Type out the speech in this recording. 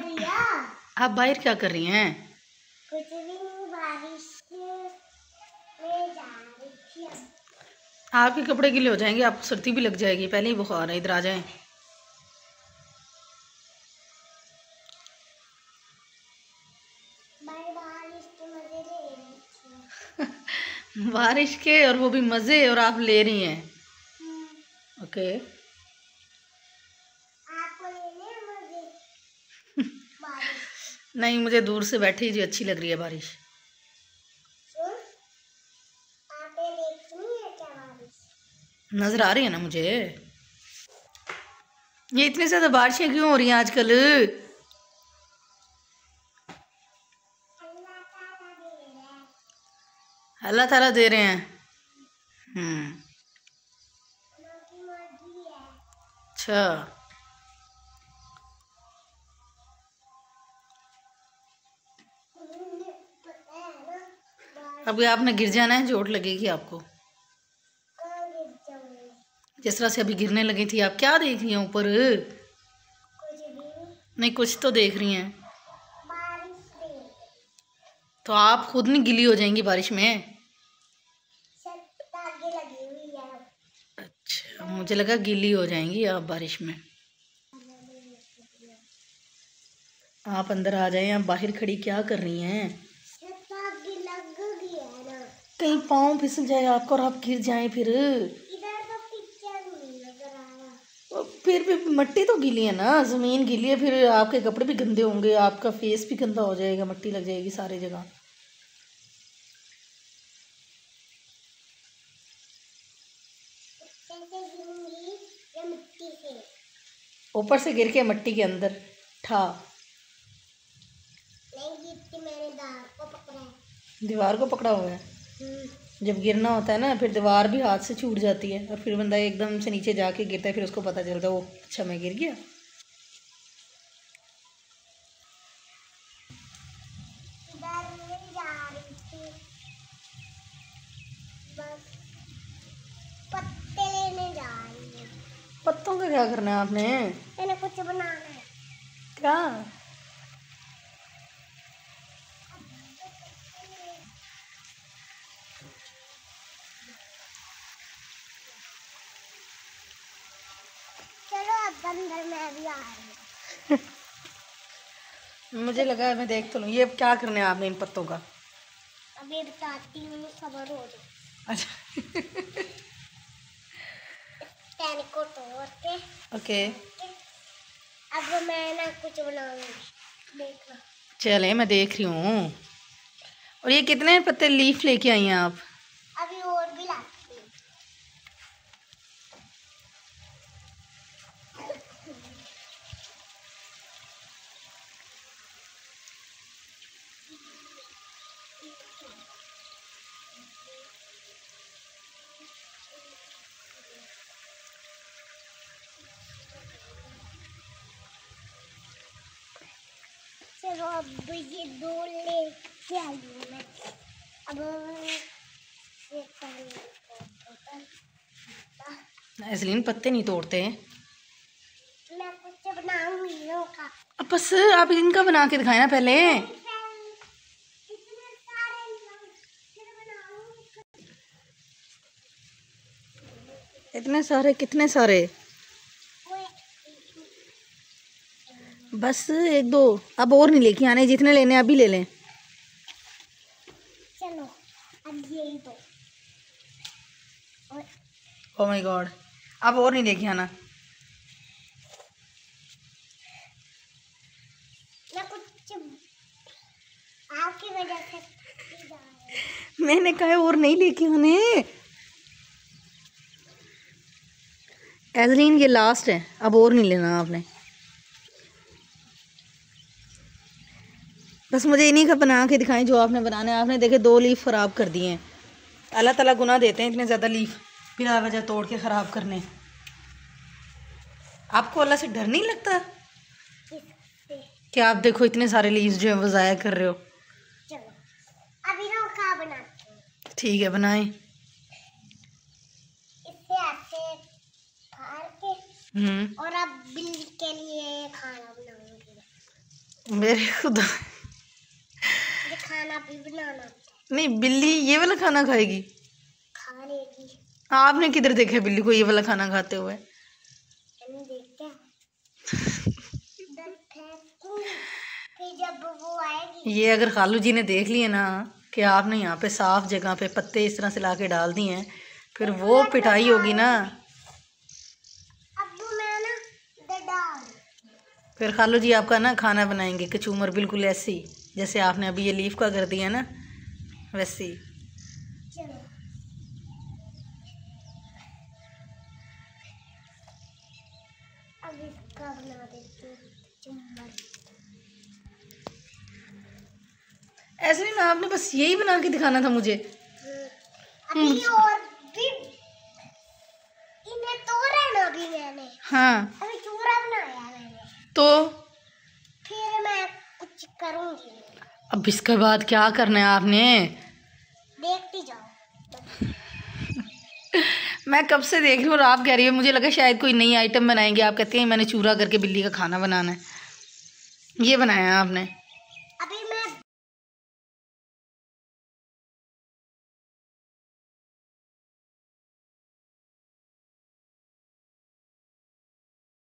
आप बाहर क्या कर रही हैं? कुछ भी नहीं, बारिश में जा रही थी। आपके कपड़े गीले हो जाएंगे, आपको सर्दी भी लग जाएगी। पहले ही बुखार है, इधर आ जाएं। बारिश के मजे ले रही थी। बारिश के, और वो भी मजे, और आप ले रही हैं। ओके। आपको लेने हैं मजे? बारिश नहीं, मुझे दूर से बैठी जी अच्छी लग रही है बारिश। आपने देखनी है क्या बारिश? नजर आ रही है ना मुझे। ये इतनी ज्यादा बारिशें क्यों हो रही हैं आजकल? अल्लाह ताला दे रहे हैं। अच्छा। अभी आपने गिर जाना है, चोट लगेगी आपको। जिस तरह से अभी गिरने लगी थी। आप क्या देख रही हैं ऊपर? नहीं, कुछ तो देख रही हैं। तो आप खुद नहीं गिली हो जाएंगी बारिश में? अच्छा, मुझे लगा गीली हो जाएंगी आप बारिश में। आप अंदर आ जाएं। आप बाहर खड़ी क्या कर रही हैं? कहीं पाँव फिसल जाए आपका और आप गिर जाएं फिर। फिर भी मट्टी तो गीली है ना, जमीन गीली है, फिर आपके कपड़े भी गंदे होंगे, आपका फेस भी गंदा हो जाएगा, मट्टी लग जाएगी सारी जगह। ऊपर से गिर के मट्टी के अंदर ठा नहीं, मैंने दीवार को पकड़ा हुआ है। जब गिरना होता है ना, फिर दीवार भी हाथ से छूट जाती है और फिर बंदा एकदम से नीचे जाके गिरता है, फिर उसको पता चलता है वो अच्छा मैं गिर गया। जा रही थी, बस पत्ते लेने जा रही हूँ। पत्तों का क्या करना है आपने? मैंने कुछ बनाना है। क्या? चलो अब अंदर मैं भी आ रही हूँ। मुझे लगा मैं देख तो लूँ। ये क्या करना है आपने इन पत्तों का? अभी बताती हूँ, खबर हो जाए। अच्छा। टैन को तोड़ के। ओके। अब मैं ना कुछ बनाऊंगी, देखना। चले, मैं देख रही हूँ। और ये कितने पत्ते लीफ लेके आई हैं आप? अभी और भी लाती हूँ। चलो अब ये दो लेके आई हूँ मैं। अब ऐसलीन पत्ते नहीं तोड़ते हैं। मैं कुछ बनाऊंगी का। अब बस आप इनका बना के दिखाए ना पहले। इतने सारे? कितने सारे? बस एक दो, अब और नहीं लेके आने, जितने लेने अभी ले लें। चलो अब यही दो। ओह माय गॉड, अब और नहीं लेके आना। मैं कुछ आपकी वजह से मैंने कहा और नहीं लेके आने। एजलीन ये लास्ट है, अब और नहीं लेना आपने। बस मुझे इन्हीं का बना के दिखाएं जो आपने बनाना है। आपने देखे 2 लीफ ख़राब कर दिए हैं। अल्लाह ताला गुनाह देते हैं इतने ज़्यादा लीफ बिना वजह तोड़ के ख़राब करने। आपको अल्लाह से डर नहीं लगता? क्या आप देखो इतने सारे लीव्स जो है वो ज़ाया कर रहे हो। चलो अभी ना खा बनाते हैं। ठीक है, बनाएं। इससे ऐसे फाड़ के और अब बिल्ली के लिए खाना बनाऊंगी। मेरे खुदा, मुझे खाना भी बनाना नहीं बिल्ली ये वाला खाना खाएगी? खा लेगी। आपने किधर देखा है बिल्ली को ये वाला खाना खाते हुए? मैंने देखा फिर जब वो आएगी। ये अगर खालू जी ने देख लिए ना कि आपने यहाँ पे साफ जगह पे पत्ते इस तरह से ला के डाल दिए हैं, फिर वो पिटाई होगी ना। अब मैं ना डाल, फिर खालू जी आपका ना खाना बनाएंगे कचूमर, बिल्कुल ऐसे ही जैसे आपने अभी ये लीफ का कर दिया ना, वैसे ही। चलो अब इसका बना देते हैं कचूमर। ऐसे नहीं ना, आपने बस यही बना के दिखाना था मुझे। अभी और भी इन्हें तोड़ा ना अभी मैंने। हाँ अभी चूरा बनाया मैंने, तो फिर मैं कुछ करूंगी। अब इसके बाद क्या करना है आपने? देखती जाओ। मैं कब से देख रही हूँ और आप कह रही हो, मुझे लगा शायद कोई नई आइटम बनाएंगे। आप कहते हैं मैंने चूरा करके बिल्ली का खाना बनाना है। ये बनाया आपने?